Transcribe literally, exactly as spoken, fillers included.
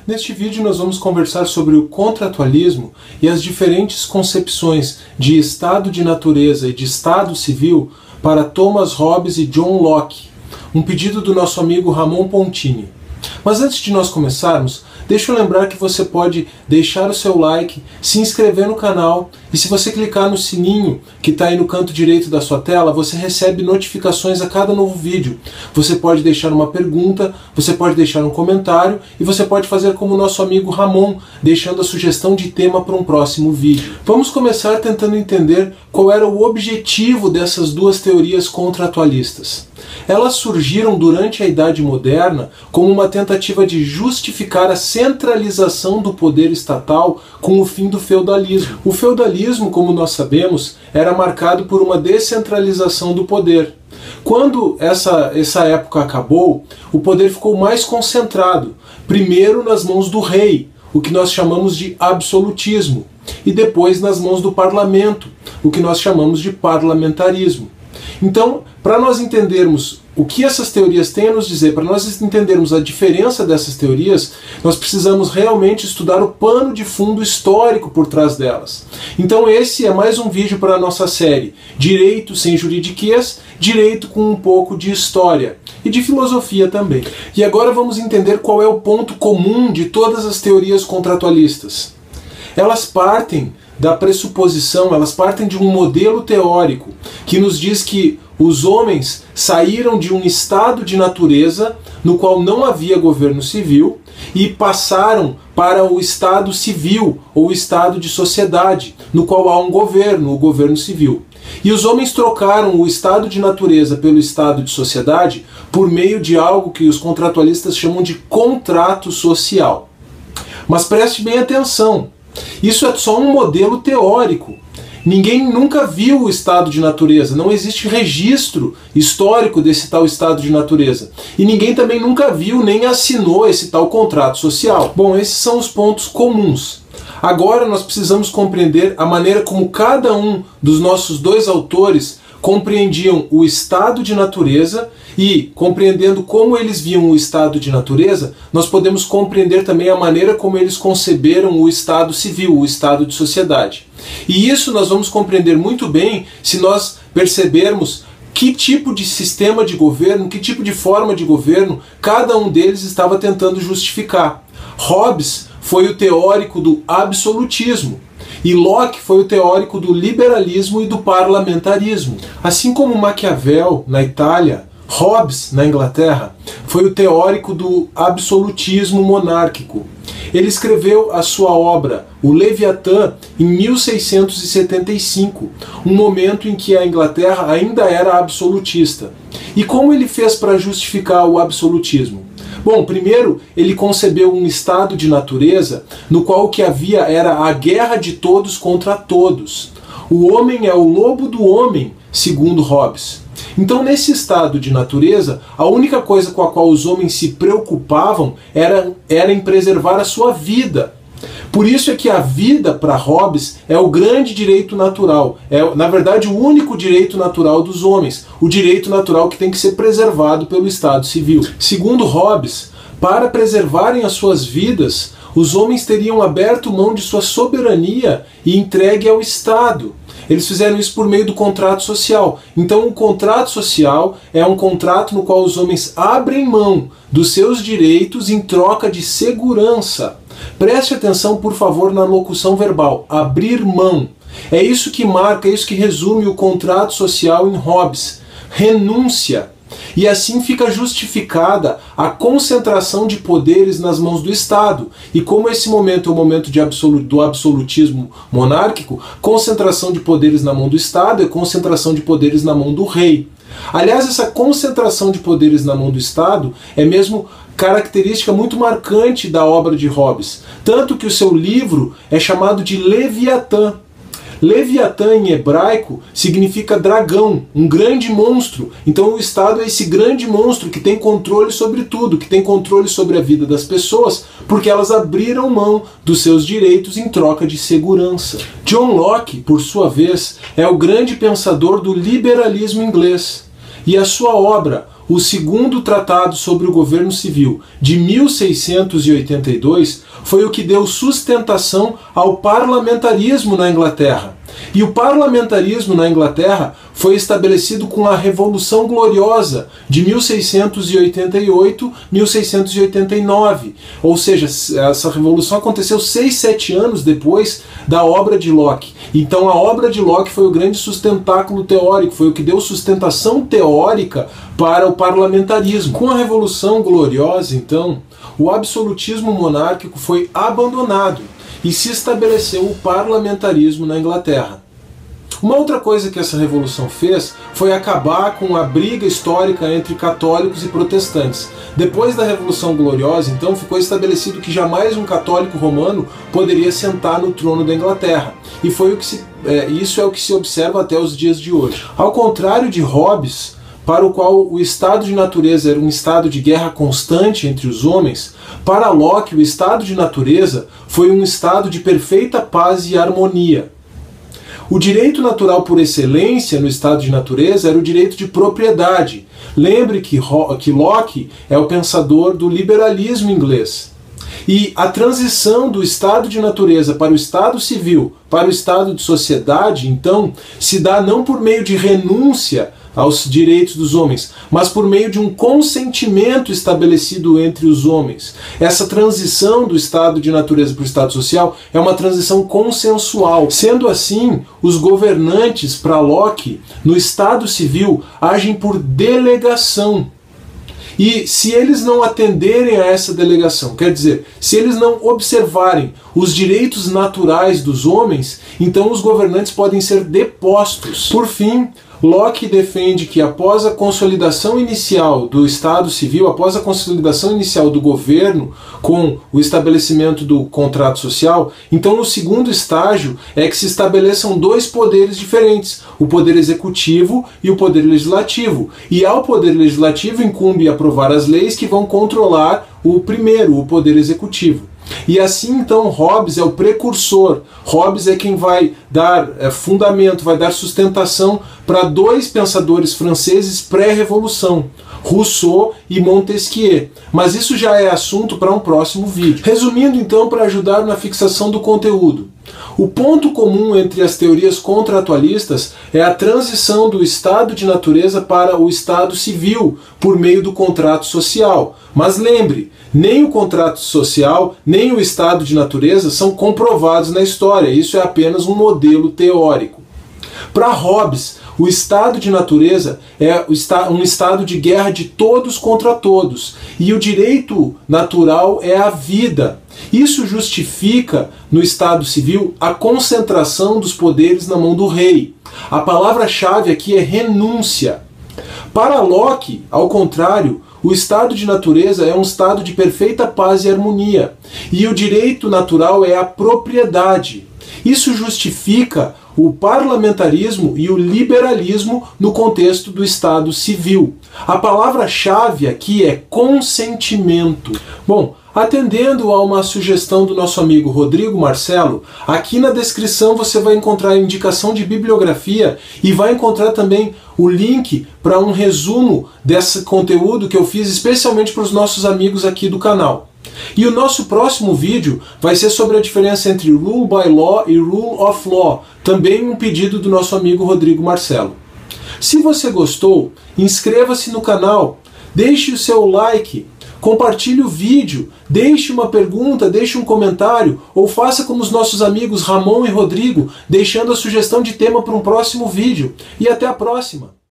Neste vídeo nós vamos conversar sobre o contratualismo e as diferentes concepções de estado de natureza e de estado civil para Thomas Hobbes e John Locke, um pedido do nosso amigo Ramon Pontini. Mas antes de nós começarmos, deixa eu lembrar que você pode deixar o seu like, se inscrever no canal e se você clicar no sininho que está aí no canto direito da sua tela, você recebe notificações a cada novo vídeo. Você pode deixar uma pergunta, você pode deixar um comentário e você pode fazer como o nosso amigo Ramon, deixando a sugestão de tema para um próximo vídeo. Vamos começar tentando entender qual era o objetivo dessas duas teorias contratualistas. Elas surgiram durante a Idade Moderna como uma tentativa de justificar a centralização do poder estatal com o fim do feudalismo. O feudalismo, como nós sabemos, era marcado por uma descentralização do poder. Quando essa, essa época acabou, o poder ficou mais concentrado, primeiro nas mãos do rei, o que nós chamamos de absolutismo, e depois nas mãos do parlamento, o que nós chamamos de parlamentarismo. Então, para nós entendermos o que essas teorias têm a nos dizer, para nós entendermos a diferença dessas teorias, nós precisamos realmente estudar o pano de fundo histórico por trás delas. Então esse é mais um vídeo para a nossa série Direito sem Juridiquês, Direito com um pouco de História e de Filosofia também. E agora vamos entender qual é o ponto comum de todas as teorias contratualistas. Elas partem da pressuposição, elas partem de um modelo teórico que nos diz que os homens saíram de um estado de natureza no qual não havia governo civil e passaram para o estado civil ou estado de sociedade, no qual há um governo, o governo civil. E os homens trocaram o estado de natureza pelo estado de sociedade por meio de algo que os contratualistas chamam de contrato social. Mas preste bem atenção, isso é só um modelo teórico. Ninguém nunca viu o estado de natureza, não existe registro histórico desse tal estado de natureza. E ninguém também nunca viu nem assinou esse tal contrato social. Bom, esses são os pontos comuns. Agora nós precisamos compreender a maneira como cada um dos nossos dois autores compreendiam o estado de natureza e, compreendendo como eles viam o estado de natureza, nós podemos compreender também a maneira como eles conceberam o estado civil, o estado de sociedade. E isso nós vamos compreender muito bem se nós percebermos que tipo de sistema de governo, que tipo de forma de governo cada um deles estava tentando justificar. Hobbes foi o teórico do absolutismo e Locke foi o teórico do liberalismo e do parlamentarismo. Assim como Maquiavel na Itália, Hobbes na Inglaterra foi o teórico do absolutismo monárquico. Ele escreveu a sua obra, o Leviatã, em mil seiscentos e setenta e cinco, um momento em que a Inglaterra ainda era absolutista. E como ele fez para justificar o absolutismo? Bom, primeiro ele concebeu um estado de natureza no qual o que havia era a guerra de todos contra todos. O homem é o lobo do homem, segundo Hobbes. Então, nesse estado de natureza, a única coisa com a qual os homens se preocupavam era, era em preservar a sua vida. Por isso é que a vida, para Hobbes, é o grande direito natural. É, na verdade, o único direito natural dos homens. O direito natural que tem que ser preservado pelo Estado civil. Segundo Hobbes, para preservarem as suas vidas, os homens teriam aberto mão de sua soberania e entregue ao Estado. Eles fizeram isso por meio do contrato social. Então o contrato social é um contrato no qual os homens abrem mão dos seus direitos em troca de segurança. Preste atenção, por favor, na locução verbal, abrir mão. É isso que marca, é isso que resume o contrato social em Hobbes. Renúncia. E assim fica justificada a concentração de poderes nas mãos do Estado. E como esse momento é o momento de absolu- do absolutismo monárquico, concentração de poderes na mão do Estado é concentração de poderes na mão do rei. Aliás, essa concentração de poderes na mão do Estado é mesmo característica muito marcante da obra de Hobbes. Tanto que o seu livro é chamado de Leviatã. Leviatã em hebraico significa dragão, um grande monstro. Então o Estado é esse grande monstro que tem controle sobre tudo, que tem controle sobre a vida das pessoas, porque elas abriram mão dos seus direitos em troca de segurança. John Locke, por sua vez, é o grande pensador do liberalismo inglês. E a sua obra, o segundo tratado sobre o governo civil de mil seiscentos e oitenta e dois foi o que deu sustentação ao parlamentarismo na Inglaterra. E o parlamentarismo na Inglaterra foi estabelecido com a Revolução Gloriosa de mil seiscentos e oitenta e oito a mil seiscentos e oitenta e nove. Ou seja, essa revolução aconteceu seis, sete anos depois da obra de Locke. Então a obra de Locke foi o grande sustentáculo teórico, foi o que deu sustentação teórica para o parlamentarismo. Com a Revolução Gloriosa, então, o absolutismo monárquico foi abandonado e se estabeleceu o parlamentarismo na Inglaterra. Uma outra coisa que essa revolução fez foi acabar com a briga histórica entre católicos e protestantes. Depois da Revolução Gloriosa, então, ficou estabelecido que jamais um católico romano poderia sentar no trono da Inglaterra. E foi o que se, é, isso é o que se observa até os dias de hoje. Ao contrário de Hobbes, para o qual o estado de natureza era um estado de guerra constante entre os homens, para Locke o estado de natureza foi um estado de perfeita paz e harmonia. O direito natural por excelência no estado de natureza era o direito de propriedade. Lembre que, que Locke é o pensador do liberalismo inglês. E a transição do estado de natureza para o estado civil, para o estado de sociedade, então, se dá não por meio de renúncia aos direitos dos homens, mas por meio de um consentimento estabelecido entre os homens. Essa transição do estado de natureza para o estado social é uma transição consensual. Sendo assim, os governantes, para Locke, no estado civil, agem por delegação. E se eles não atenderem a essa delegação, quer dizer, se eles não observarem os direitos naturais dos homens, então os governantes podem ser depostos. Por fim, Locke defende que após a consolidação inicial do Estado Civil, após a consolidação inicial do governo com o estabelecimento do contrato social, então no segundo estágio é que se estabeleçam dois poderes diferentes, o poder executivo e o poder legislativo. E ao poder legislativo incumbe aprovar as leis que vão controlar o primeiro, o poder executivo. E assim então Hobbes é o precursor, Hobbes é quem vai dar é, fundamento, vai dar sustentação para dois pensadores franceses pré-revolução, Rousseau e Montesquieu. Mas isso já é assunto para um próximo vídeo. Resumindo então, para ajudar na fixação do conteúdo, o ponto comum entre as teorias contratualistas é a transição do estado de natureza para o estado civil por meio do contrato social. Mas lembre, nem o contrato social, nem o estado de natureza são comprovados na história, isso é apenas um modelo teórico. Para Hobbes, o estado de natureza é um estado de guerra de todos contra todos, e o direito natural é a vida. Isso justifica, no estado civil, a concentração dos poderes na mão do rei. A palavra-chave aqui é renúncia. Para Locke, ao contrário, o estado de natureza é um estado de perfeita paz e harmonia, e o direito natural é a propriedade. Isso justifica o parlamentarismo e o liberalismo no contexto do Estado civil. A palavra-chave aqui é consentimento. Bom, atendendo a uma sugestão do nosso amigo Rodrigo Marcelo, aqui na descrição você vai encontrar a indicação de bibliografia e vai encontrar também o link para um resumo desse conteúdo que eu fiz especialmente para os nossos amigos aqui do canal. E o nosso próximo vídeo vai ser sobre a diferença entre Rule by Law e Rule of Law, também um pedido do nosso amigo Rodrigo Marcelo. Se você gostou, inscreva-se no canal, deixe o seu like, compartilhe o vídeo, deixe uma pergunta, deixe um comentário, ou faça como os nossos amigos Ramon e Rodrigo, deixando a sugestão de tema para um próximo vídeo. E até a próxima!